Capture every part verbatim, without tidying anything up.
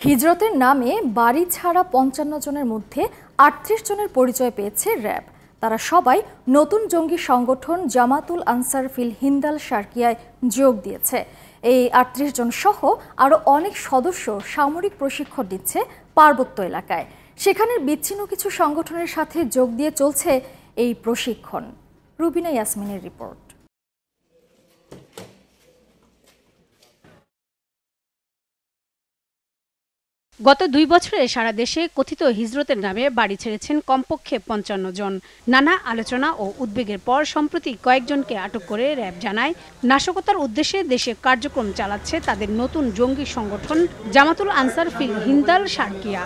হিজরতের নামে বাড়ি ছাড়া পঞ্চান্ন জনের মধ্যে আটত্রিশ জনের পরিচয় পেয়েছে র্যাব। তারা সবাই নতুন জঙ্গি সংগঠন জামাতুল আনসার ফিল হিন্দাল শারকিয়ায় যোগ দিয়েছে। এই আটত্রিশ জন সহ আরও অনেক সদস্য সামরিক প্রশিক্ষণ নিচ্ছে পার্বত্য এলাকায়। সেখানের বিচ্ছিন্ন কিছু সংগঠনের সাথে যোগ দিয়ে চলছে এই প্রশিক্ষণ। রুবিনা ইয়াসমিনের রিপোর্ট। গত দুই বছরে সারা দেশে কথিত হিজরতের নামে বাড়ি ছেড়েছেন কমপক্ষে পঞ্চান্ন জন। নানা আলোচনা ও উদ্বেগের পর সম্প্রতি কয়েকজনকে আটক করে র্যাব জানায়, নাশকতার উদ্দেশ্যে দেশে কার্যক্রম চালাচ্ছে তাদের নতুন জঙ্গি সংগঠন জামাতুল আনসার ফিল হিন্দাল শারকিয়া।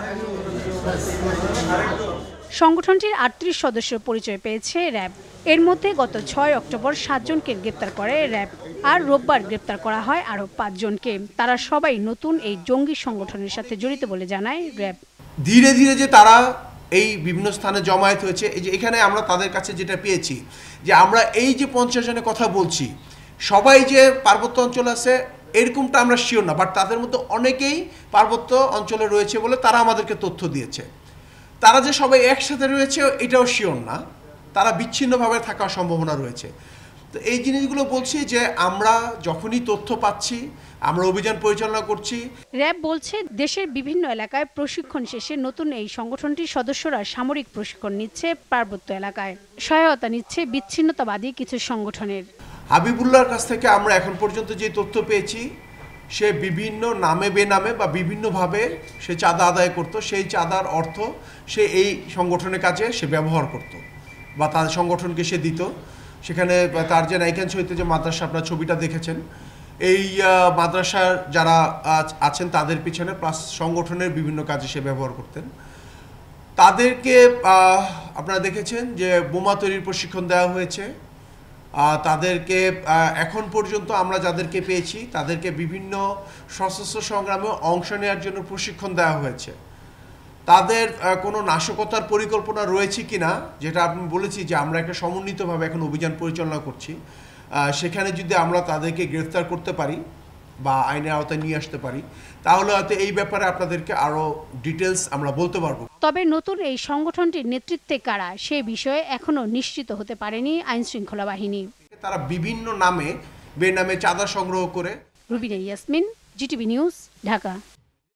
সংগঠনটির আটত্রিশ সদস্যের পরিচয় পেয়েছে র্যাব। এর মধ্যে গত ছয় অক্টোবর সাতজনকে গ্রেপ্তার করে র্যাব, আর রোববার গ্রেপ্তার করা হয় আরও পাঁচজনকে। তারা সবাই নতুন এই জঙ্গি সংগঠনের সাথে জড়িত বলে জানায় র্যাব। ধীরে ধীরে যে তারা এই বিভিন্ন স্থানে জমায়েত হয়েছে, এই যে এখানে আমরা তাদের কাছে যেটা পেয়েছি যে আমরা এই যে পঞ্চাশ জনের কথা বলছি সবাই যে পার্বত্য অঞ্চল আছে এরকমটা আমরা শিওর না, বাট তাদের মধ্যে অনেকেই পার্বত্য অঞ্চলে রয়েছে বলে তারা আমাদেরকে তথ্য দিয়েছে। তারা যে সবাই একসাথে রয়েছে এটাও শিওর না, তারা বিচ্ছিন্নভাবে থাকার সম্ভাবনা রয়েছে। তো এই জিনিসগুলো বলছি যে আমরা যখনই তথ্য পাচ্ছি আমরা অভিযান পরিচালনা করছি। র্যাব বলছে, দেশের বিভিন্ন এলাকায় প্রশিক্ষণ শেষে নতুন এই সংগঠনটির সদস্যরা সামরিক প্রশিক্ষণ নিচ্ছে পার্বত্য এলাকায়। সহায়তা নিচ্ছে বিচ্ছিন্নতাবাদী কিছু সংগঠনের। হাবিবুল্লাহর কাছ থেকে আমরা এখন পর্যন্ত যে তথ্য পেয়েছি, সে বিভিন্ন নামে বেনামে বা বিভিন্নভাবে সে চাঁদা আদায় করত। সেই চাঁদার অর্থ সে এই সংগঠনের কাজে সে ব্যবহার করত বা তার সংগঠনকে সে দিত। সেখানে তার যে নাইকাঞ্জ হইতে যে মাদ্রাসা আপনার ছবিটা দেখেছেন, এই মাদ্রাসার যারা আছেন তাদের পিছনে প্লাস সংগঠনের বিভিন্ন কাজে সে ব্যবহার করতেন। তাদেরকে আপনারা দেখেছেন যে বোমা তৈরির প্রশিক্ষণ দেওয়া হয়েছে। তাদেরকে এখন পর্যন্ত আমরা যাদেরকে পেয়েছি তাদেরকে বিভিন্ন সশস্ত্র সংগ্রামে অংশ নেওয়ার জন্য প্রশিক্ষণ দেওয়া হয়েছে। তাদের কোনো নাশকতার পরিকল্পনা রয়েছে কিনা, যেটা আমি বলেছি যে আমরা একটা সমন্বিতভাবে এখন অভিযান পরিচালনা করছি, সেখানে যদি আমরা তাদেরকে গ্রেফতার করতে পারি বা আইনের আওতায় নিয়ে আসতে পারি তাহলে হয়তো এই ব্যাপারে আপনাদেরকে আরও ডিটেলস আমরা বলতে পারবো। তবে নতুন এই সংগঠনটির নেতৃত্বে কারা সে বিষয়ে এখনো নিশ্চিত হতে পারেনি আইন শৃঙ্খলা বাহিনী। তারা বিভিন্ন নামে বেনামে চাঁদা সংগ্রহ করে। Rubina Yasmin, GTV news, Dhaka.